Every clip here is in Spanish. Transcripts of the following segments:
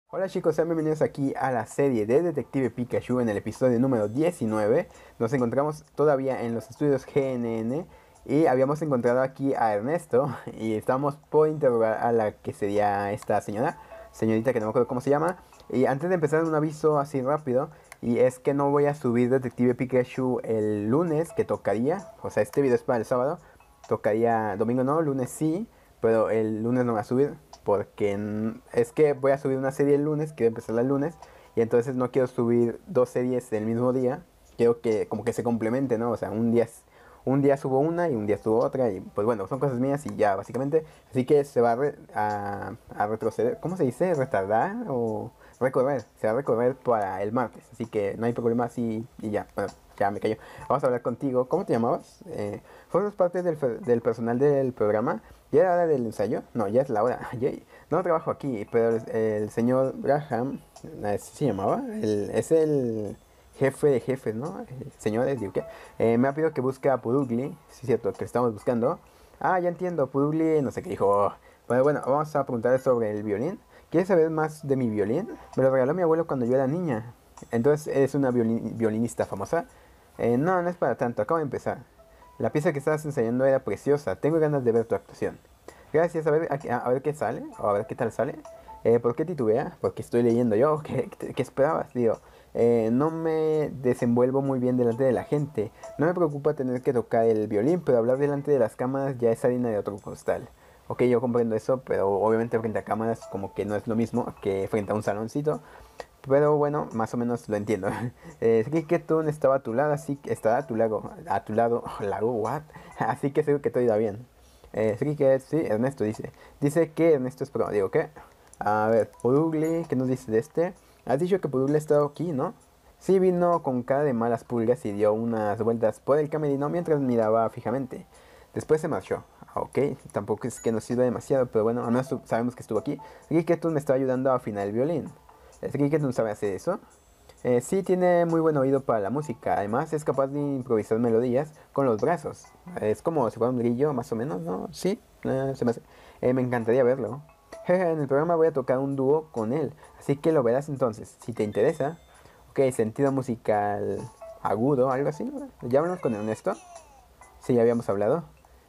Hola chicos, sean bienvenidos aquí a la serie de Detective Pikachu en el episodio número 19. Nos encontramos todavía en los estudios GNN y habíamos encontrado aquí a Ernesto y estamos por interrogar a la que sería esta señorita que no me acuerdo cómo se llama. Y antes de empezar un aviso así rápido, y es que no voy a subir Detective Pikachu el lunes que tocaría, o sea este video es para el sábado, tocaría domingo no, lunes sí, pero el lunes no voy a subir porque es que voy a subir una serie el lunes, quiero empezar el lunes, y entonces no quiero subir dos series el mismo día, quiero que como que se complemente, ¿no? O sea, un día subo una y un día subo otra, y pues bueno, son cosas mías y ya, básicamente, así que se va a retroceder, ¿cómo se dice? ¿Retardar o recorrer? Se va a recorrer para el martes, así que no hay problema así y ya, bueno, ya me callo. Vamos a hablar contigo, ¿cómo te llamabas? ¿Formas parte del personal del programa? ¿Ya era hora del ensayo? No, ya es la hora. No trabajo aquí, pero el señor Graham, ¿así se llamaba? Es el jefe de jefes, ¿no? Señores, digo que me ha pedido que busque a Pudugly. Sí, es cierto, que estamos buscando. Ah, ya entiendo, Pudugly, no sé qué dijo. Pero bueno, vamos a preguntar sobre el violín. ¿Quieres saber más de mi violín? Me lo regaló mi abuelo cuando yo era niña. Entonces, ¿eres una violinista famosa? No, no es para tanto, acabo de empezar. La pieza que estabas ensayando era preciosa. Tengo ganas de ver tu actuación. Gracias, a ver qué sale, o a ver qué tal sale. ¿Por qué titubea? Porque estoy leyendo yo. ¿Qué esperabas? Digo, no me desenvuelvo muy bien delante de la gente. No me preocupa tener que tocar el violín, pero hablar delante de las cámaras ya es harina de otro costal. Ok, yo comprendo eso, pero obviamente frente a cámaras como que no es lo mismo que frente a un saloncito. Pero bueno, más o menos lo entiendo. Cricketun estaba a tu lado, así que está a tu lado, lago, what? Así que seguro que todo irá bien. Cricket, sí, Ernesto dice. Dice que Ernesto es pro. Digo, ¿qué? A ver, Pudugly, ¿qué nos dice de este? Has dicho que Pudugly ha estado aquí, ¿no? Sí, vino con cara de malas pulgas y dio unas vueltas por el camerino mientras miraba fijamente. Después se marchó. Ok, tampoco es que nos sirva demasiado, pero bueno, al menos sabemos que estuvo aquí. Cricketun me está ayudando a afinar el violín. ¿Es no sabe hacer eso? Sí, tiene muy buen oído para la música. Además, es capaz de improvisar melodías con los brazos. Es como si fuera un grillo, más o menos, ¿no? Sí, se me hace. Me encantaría verlo. Jeje, en el programa voy a tocar un dúo con él, así que lo verás entonces, si te interesa. Ok, sentido musical agudo, algo así, ¿no? ¿Ya hablamos con Ernesto? Sí, ya habíamos hablado.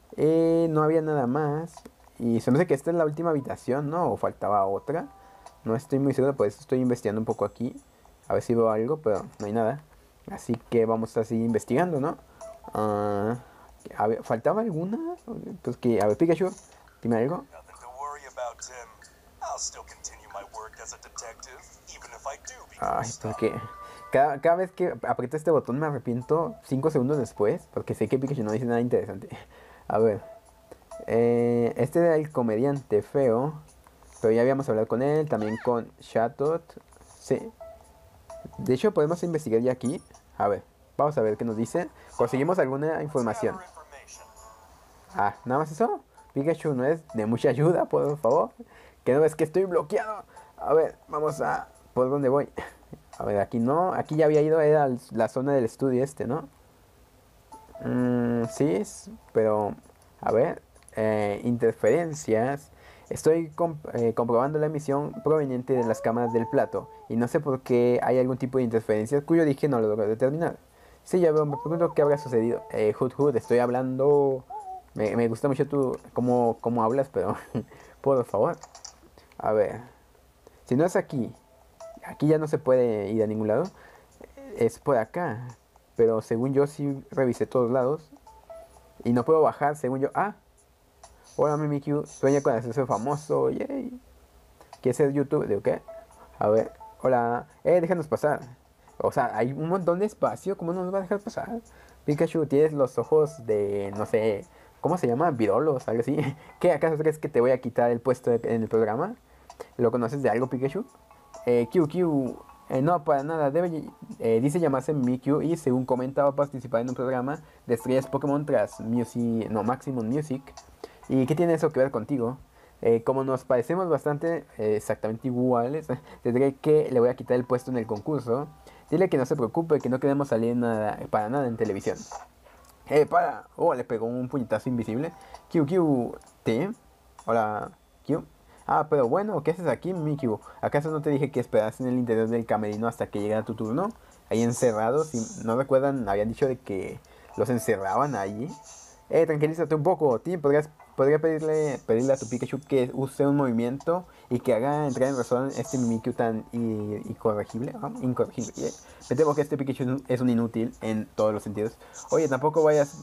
No había nada más. Y se me hace que esta es la última habitación, ¿no? O faltaba otra. No estoy muy seguro, por eso estoy investigando un poco aquí. A ver si veo algo, pero no hay nada. Así que vamos a seguir investigando, ¿no? Ah, a ver, ¿faltaba alguna? Pues que, a ver, Pikachu, dime algo. Nothing to worry about, Tim. I'll still continue my work as a detective, even if I do become a Ay, star. porque cada vez que aprieto este botón me arrepiento 5 segundos después, porque sé que Pikachu no dice nada interesante. A ver, este era el comediante feo, pero ya habíamos hablado con él, también con Chatot. Sí, de hecho podemos investigar ya aquí. A ver, vamos a ver qué nos dice. Conseguimos alguna Let's información. gather information. Ah, nada más eso. Pikachu no es de mucha ayuda, por favor. Que no ves que estoy bloqueado. A ver, vamos a... ¿Por dónde voy? A ver, aquí no. Aquí ya había ido, era la zona del estudio este, ¿no? Sí, pero... A ver, interferencias. Estoy comprobando la emisión proveniente de las cámaras del plato. Y no sé por qué hay algún tipo de interferencia cuyo origen no lo logro determinar. Sí, ya veo, me pregunto qué habrá sucedido. Hood Hood, estoy hablando... Me gusta mucho tú cómo hablas, pero... por favor. A ver. Si no es aquí. Aquí ya no se puede ir a ningún lado. Es por acá. Pero según yo sí revisé todos lados. Y no puedo bajar, según yo. Ah, hola Mimikyu. Sueña con hacerse famoso. Yay. ¿Quieres ser YouTube? ¿De qué? A ver. Hola. Déjanos pasar. O sea, hay un montón de espacio. ¿Cómo no nos va a dejar pasar? Pikachu, tienes los ojos de, no sé, ¿cómo se llama? Virolos, algo así. ¿Qué? ¿Acaso crees que te voy a quitar el puesto en el programa? ¿Lo conoces de algo, Pikachu? QQ, no, para nada. Dice llamarse Mimikyu y según comenta va a participar en un programa de estrellas Pokémon tras Maximum Music. ¿Y qué tiene eso que ver contigo? Como nos parecemos bastante exactamente iguales, tendré que le voy a quitar el puesto en el concurso. Dile que no se preocupe, que no queremos salir para nada en televisión. Para! Oh, le pegó un puñetazo invisible. QQ, T. Hola, Q. Ah, pero bueno, ¿qué haces aquí, Mikyu? ¿Acaso no te dije que esperas en el interior del camerino hasta que llegara tu turno? Ahí encerrados, y no recuerdan, habían dicho de que los encerraban allí. Tranquilízate un poco, Tim, podría pedirle a tu Pikachu que use un movimiento y que haga entrar en razón este Mimikyu tan incorregible, incorregible. Me temo que este Pikachu es un inútil en todos los sentidos. Oye, tampoco vayas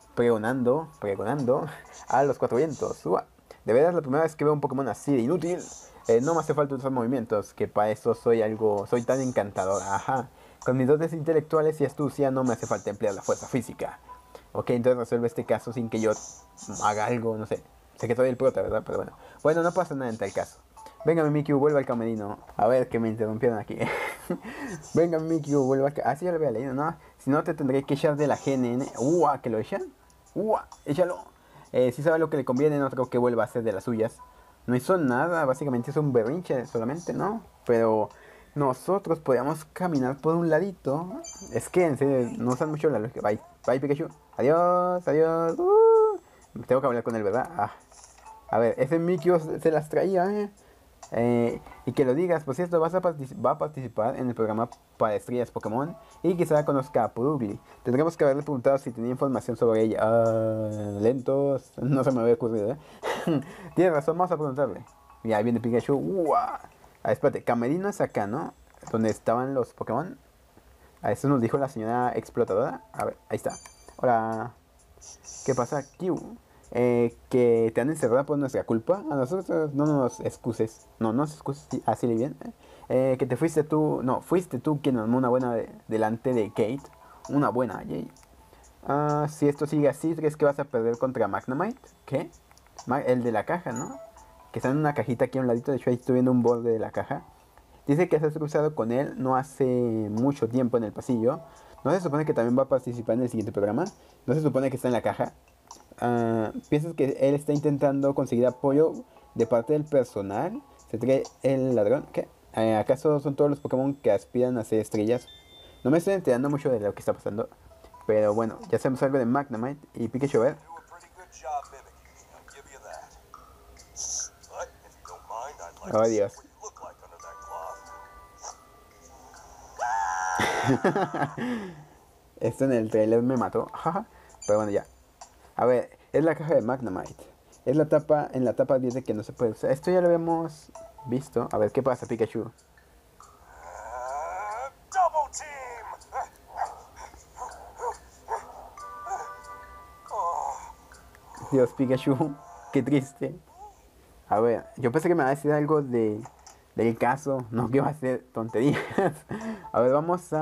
pregonando a los cuatro vientos. De veras, la primera vez que veo un Pokémon así de inútil, no me hace falta usar movimientos, que para eso soy tan encantador. Ajá. Con mis dotes intelectuales y astucia no me hace falta emplear la fuerza física. Ok, entonces resuelve este caso sin que yo haga algo, no sé. Sé que soy el prota, ¿verdad? Pero bueno. Bueno, no pasa nada en tal caso. Venga, Mimikyu, vuelva al camerino. A ver, que me interrumpieron aquí. Venga, Mimikyu, vuelva al camerino. Ah, sí, ya lo había leído, ¿no? Si no, te tendré que echar de la GNN. ¿Que lo echan? Échalo. Si sabe lo que le conviene, no creo que vuelva a hacer de las suyas. No hizo nada, básicamente es un berrinche solamente, ¿no? Pero nosotros podíamos caminar por un ladito. Es que en serio, no usan mucho la lógica. Bye, bye Pikachu. Adiós, adiós. Tengo que hablar con él, ¿verdad? A ver, ese Mikio se las traía, y que lo digas, por cierto, va a participar en el programa para estrellas Pokémon y quizá conozca a Purugly. Tendremos que haberle preguntado si tenía información sobre ella. Lentos, no se me había ocurrido, ¿eh? Tienes razón, vamos a preguntarle. Y ahí viene Pikachu. Espérate, Camerino es acá, ¿no? Donde estaban los Pokémon. A eso nos dijo la señora explotadora. A ver, ahí está. Hola. ¿Qué pasa, Q? Que te han encerrado por nuestra culpa. A nosotros no nos excuses. No nos excuses, sí, así le bien. Que te fuiste tú. No, fuiste tú quien armó una buena delante de Kate. Una buena, yay. Si esto sigue así, ¿crees que vas a perder contra Magnemite? ¿Qué? El de la caja, ¿no? Que está en una cajita aquí a un ladito. De hecho, ahí estoy viendo un borde de la caja. Dice que has cruzado con él no hace mucho tiempo en el pasillo. ¿No se supone que también va a participar en el siguiente programa? ¿No se supone que está en la caja? ¿Piensas que él está intentando conseguir apoyo de parte del personal? ¿Se cree el ladrón? ¿Qué? ¿Acaso son todos los Pokémon que aspiran a ser estrellas? No me estoy enterando mucho de lo que está pasando. Pero bueno, ya sabemos algo de Magnemite y Pikachu. A ver. Do a pretty good job mimicking me, I'll give you that. But if you don't mind, I'd like Oh, to see Dios. what you look like under that cloth. Esto en el trailer me mató. Pero bueno, ya. A ver, es la caja de Magnemite. Es la tapa, en la tapa dice que no se puede usar. Esto ya lo habíamos visto. A ver, ¿qué pasa, Pikachu? Double team! Oh, Dios, Pikachu, qué triste. A ver, yo pensé que me iba a decir algo del caso, no que iba a ser tonterías. A ver, vamos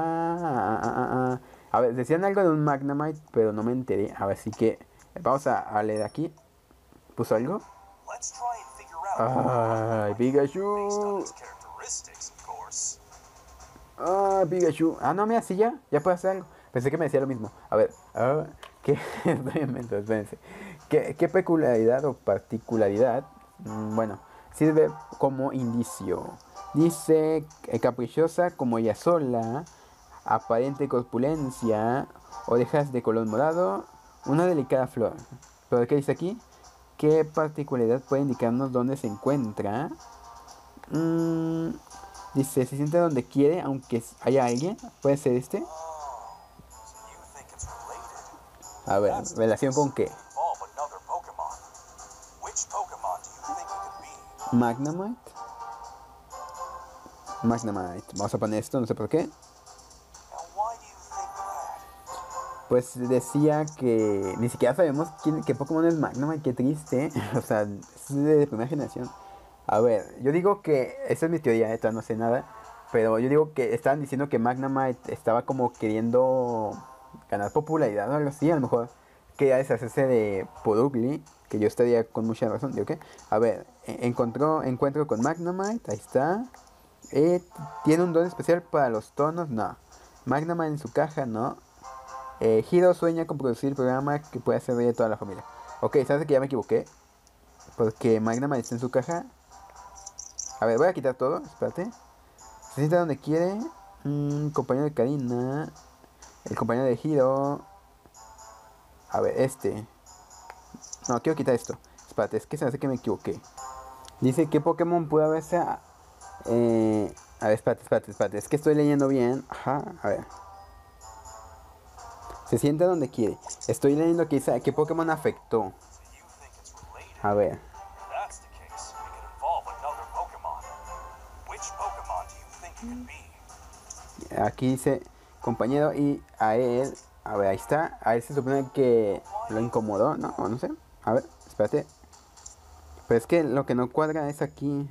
a ver, decían algo de un Magnemite, pero no me enteré. A ver, así que vamos a leer aquí. ¿Puso algo? let's try and figure out Ay, based on Pikachu. his characteristics, of course. Pikachu. No, mira, sí, ya puede hacer algo. Pensé que me decía lo mismo. A ver, ¿qué? Estoy en mente, espérense. ¿Qué peculiaridad o particularidad? Bueno, sirve como indicio. Dice caprichosa como ella sola, aparente corpulencia, orejas de color morado, una delicada flor. ¿Pero qué dice aquí? ¿Qué particularidad puede indicarnos dónde se encuentra? Dice, se siente donde quiere, aunque haya alguien. ¿Puede ser este? So you think it's related? A ver, ¿relación con qué? Evolve another Pokemon. Which Pokemon do you think it could be? Magnemite. Magnemite. Vamos a poner esto, no sé por qué. Now, why do you think that? Pues decía que ni siquiera sabemos qué Pokémon es Magnemite, qué triste. O sea, es de primera generación. A ver, yo digo que, esa es mi teoría, todavía no sé nada. Pero yo digo que estaban diciendo que Magnemite estaba como queriendo ganar popularidad o algo así. A lo mejor quería deshacerse de Purugly, que yo estaría con mucha razón. ¿Digo qué? A ver, encuentro con Magnemite, ahí está. ¿Tiene un don especial para los tonos? No. Magnemite en su caja, no. Hiro sueña con producir el programa que puede hacer reír a toda la familia. Ok, ¿sabes que ya me equivoqué? Porque Magnemite está en su caja. A ver, voy a quitar todo, espérate. Se sienta donde quiere. Compañero de Karina. El compañero de Hiro. A ver, este. No, quiero quitar esto. Espérate, es que se me hace que me equivoqué. Dice que Pokémon pudo haberse... a ver, espérate. Es que estoy leyendo bien. Ajá, a ver. Se sienta donde quiere. Estoy leyendo que dice que Pokémon afectó. So you think it's related? A ver. If that's the case, it could involve another Pokemon. Which Pokemon do you think it could be? Aquí dice compañero y a él. A ver, ahí está. A él se supone que lo incomodó, ¿no? O no sé. A ver, espérate. Pero es que lo que no cuadra es aquí.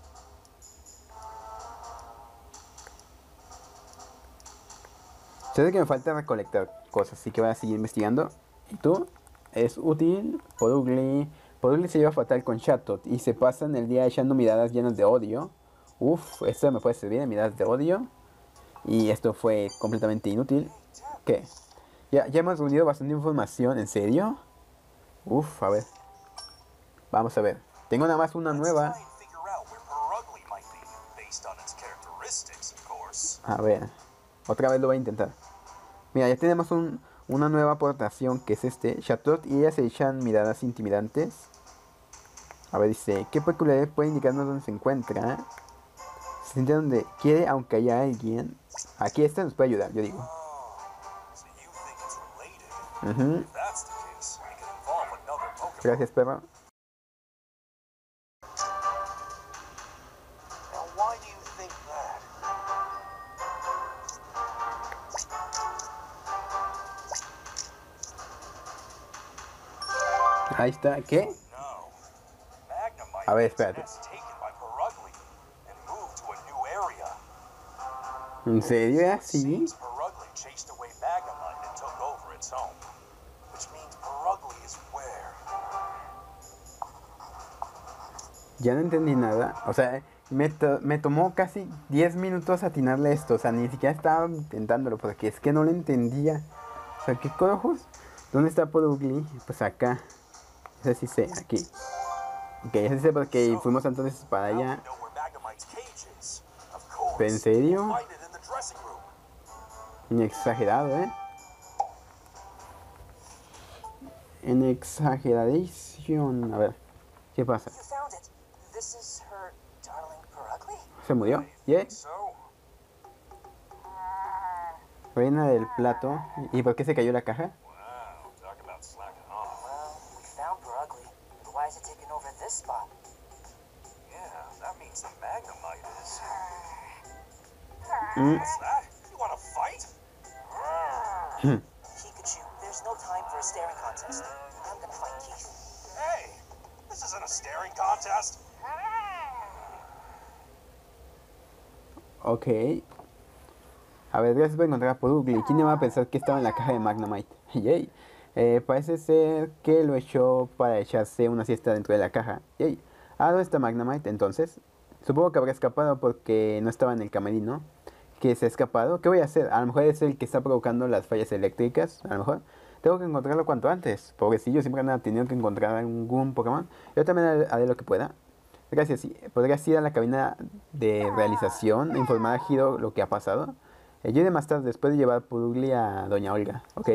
Sé que me falta recolectar cosas, así que voy a seguir investigando. ¿Y tú? Es útil. Podugly se lleva fatal con Chatot y se pasan el día echando miradas llenas de odio. Uf, esto me puede servir, miradas de odio. Y esto fue completamente inútil. ¿Qué? Ya hemos reunido bastante información, ¿en serio? Uf, a ver. Vamos a ver. Tengo nada más una nueva. Try and figure out where Purugly might be, based on its characteristics, of course. A ver. Otra vez lo voy a intentar. Mira, ya tenemos una nueva aportación que es este. Chatot y ella se echan miradas intimidantes. A ver, dice, ¿qué peculiaridad puede indicarnos dónde se encuentra? Se siente donde quiere, aunque haya alguien. Aquí esta nos puede ayudar, yo digo. Oh, so you think it's related? Ujú. If that's the case, it could involve another Pokemon. Gracias, perro. Now, why do you think that? Ahí está, ¿qué? No. Magnemite A ver, was espérate. next taken by Purugly and moved to a new area. ¿En serio? It ¿Así? seems Purugly chased away Magnemite and took over its home. Which means Purugly is where? Ya no entendí nada. O sea, me tomó casi 10 minutos atinarle esto. O sea, ni siquiera estaba intentándolo porque es que no lo entendía. O sea, ¿qué cojos? ¿Dónde está Podugly? Pues acá. Ese sí sé, aquí. Ok, ese sí sé porque fuimos entonces para Now we allá. know where Magnemite's cage is. Of course. ¿Pero en serio? We'll find it in the dressing room. Exagerado, ¿eh? En exageración. A ver, ¿qué pasa? You found it. This is her darling Purugly? ¿Se murió? ¿Yeah? So, Reina del plato. ¿Y por qué se cayó la caja? wow, talk about slacking off. Well, we found Purugly. But why is it taking over this spot? Yeah, that means the Magnemite is. Mm. What's that? You want to fight? Pikachu, there's no time for a staring contest. I'm gonna fight Keith. Hey, this isn't a staring contest. Ok. A ver, gracias por encontrar a Podugly. ¿Quién iba a pensar que estaba en la caja de Magnemite? Yay. Parece ser que lo echó para echarse una siesta dentro de la caja. Yay. Ah, ¿dónde está Magnemite entonces? Supongo que habrá escapado porque no estaba en el camerino. ¿Que se ha escapado? ¿Qué voy a hacer? A lo mejor es el que está provocando las fallas eléctricas. A lo mejor. Tengo que encontrarlo cuanto antes. Pobrecillo, siempre han tenido que encontrar algún Pokémon. Yo también haré lo que pueda. Gracias. Sí. ¿Podrías ir a la cabina de realización e informar a Hiro lo que ha pasado? Yo iré más tarde, después de llevar Pudugly a Doña Olga, ¿ok?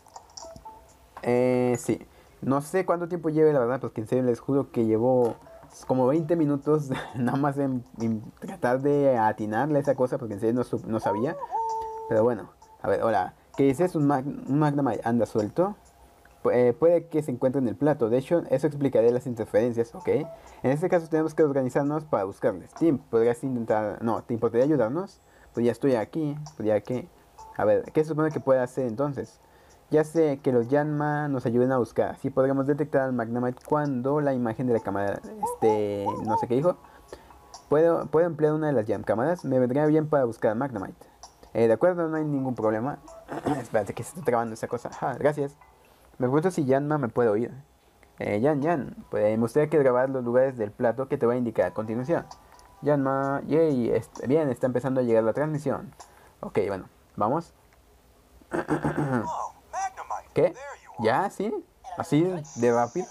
Sí. No sé cuánto tiempo lleve, la verdad, porque en serio les juro que llevo como 20 minutos nada más en tratar de atinarle a esa cosa, porque en serio no sabía. Pero bueno, a ver, hola. ¿Qué dices? Un Magnemite anda suelto. Puede que se encuentre en el plato. De hecho, eso explicaría las interferencias, ¿ok? En este caso tenemos que organizarnos para buscarles. Tim, ¿podrías intentar...? No, ¿te importaría ayudarnos? Pues ya estoy aquí, pues ya que... A ver, ¿qué se supone que puede hacer entonces? Ya sé que los Yanma nos ayuden a buscar. Así podremos detectar al Magnemite cuando la imagen de la cámara... no sé qué dijo. ¿Puedo emplear una de las Jam cámaras? Me vendría bien para buscar al Magnemite. De acuerdo, no hay ningún problema. Espérate que se está trabando esa cosa. Gracias. Me pregunto si Yanma me puede oír. Yan, pues me gustaría que grabar los lugares del plato que te voy a indicar a continuación. Yanma, yay, bien, está empezando a llegar la transmisión. Ok, bueno, vamos. Whoa, Magnemite. ¿Qué? There you are. ¿Ya? ¿Sí? ¿Así de rápido?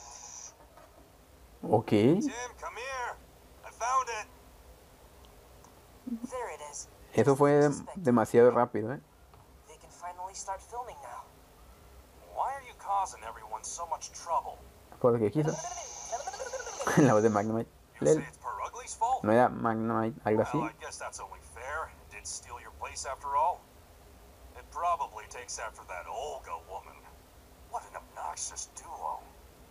Ok. Tim, come here. I found it. There it is. Eso fue demasiado rápido, ¿eh? They can finally start filming now. Why are you causing everyone so much trouble? Por lo que quiso. La voz de Magnemite. You Lel. say it's Per Ugly's fault? ¿No era Magnoite, algo así? Well, I guess that's only fair. It did steal your place after all. It probably takes after that Olga woman. What an obnoxious duo.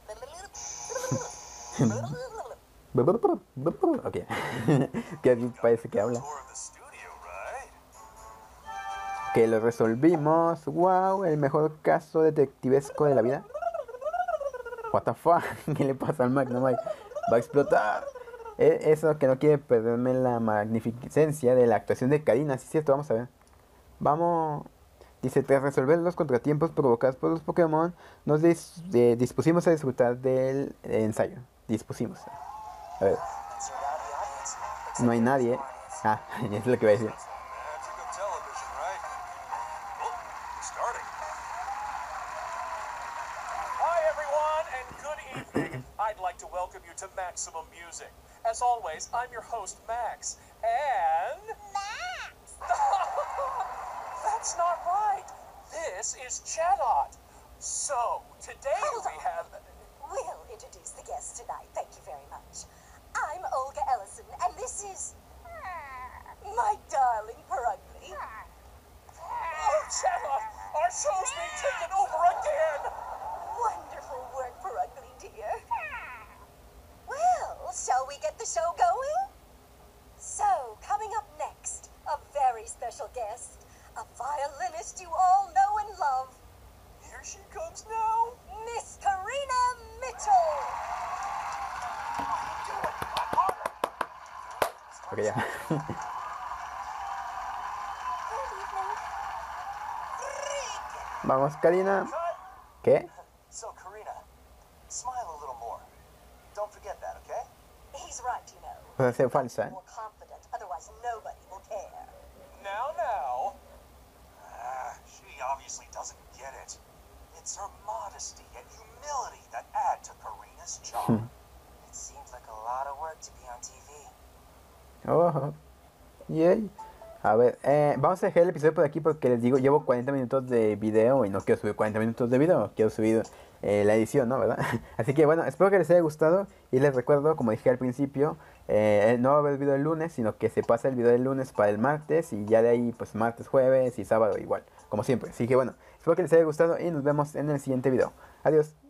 Ok. Que parece que habla. Tour of the studio, right? Que lo resolvimos. Wow, el mejor caso detectivesco de la vida. What the fuck, ¿qué le pasa al Magnemite? Va a explotar. Eso que no quiere perderme la magnificencia de la actuación de Karina. Sí, es cierto, vamos a ver. Vamos. Dice, tras resolver los contratiempos provocados por los Pokémon, nos dispusimos a disfrutar del ensayo. Dispusimos. A ver, It's a rowdy audience. Except no hay for the nadie. visual audience. Ah, es lo que iba a decir. Magic of television, right? Oh, we're starting. Hi, everyone, and good evening. I'd like to welcome you to Maximum Music. As always, I'm your host, Max. And. Max! That's not right. This is Chatot. So, today Hold we on. have. We'll introduce the guests tonight. Thank you very much. I'm Olga Ellison, and this is my darling Perugly. Oh, Chatot! Our show's being taken over again! Wonderful work, Perugly, dear. Well, shall we get the show going? So, coming up next, a very special guest, a violinist you all know and love, Here she comes now. Miss Karina Mitchell. Ok, ya. Good evening. Vamos, Karina. ¿Qué? So, Karina, smile a little more. Don't forget that, okay? He's right, you know. Puede ser falsa, ¿eh? More confident, otherwise nobody will care. Now. She obviously doesn't get it. It's her modesty and humility that add to Karina's charm. It seems like a lot of work to be on TV. Oh, yay. A ver, vamos a dejar el episodio por aquí porque les digo, llevo 40 minutos de video y no quiero subir 40 minutos de video, quiero subir la edición, ¿no? ¿Verdad? Así que bueno, espero que les haya gustado y les recuerdo, como dije al principio, no va a haber video el lunes, sino que se pasa el video del lunes para el martes y ya de ahí pues martes, jueves y sábado igual, como siempre. Así que bueno, espero que les haya gustado y nos vemos en el siguiente video. Adiós.